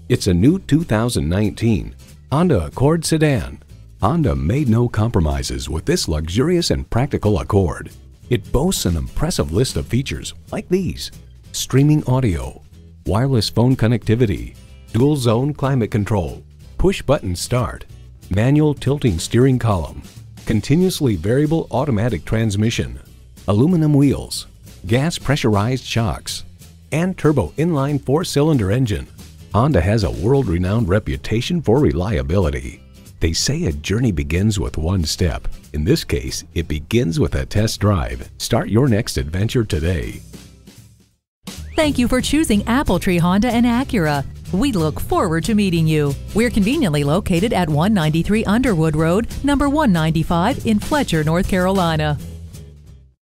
It's a new 2019 Honda Accord sedan. Honda made no compromises with this luxurious and practical Accord. It boasts an impressive list of features like these: streaming audio, wireless phone connectivity, dual zone climate control, push button start, manual tilting steering column, continuously variable automatic transmission, aluminum wheels, gas pressurized shocks, and turbo inline 4-cylinder engine. Honda has a world-renowned reputation for reliability. They say a journey begins with one step. In this case, it begins with a test drive. Start your next adventure today. Thank you for choosing Appletree Honda and Acura. We look forward to meeting you. We're conveniently located at 193 Underwood Road, number 195 in Fletcher, North Carolina.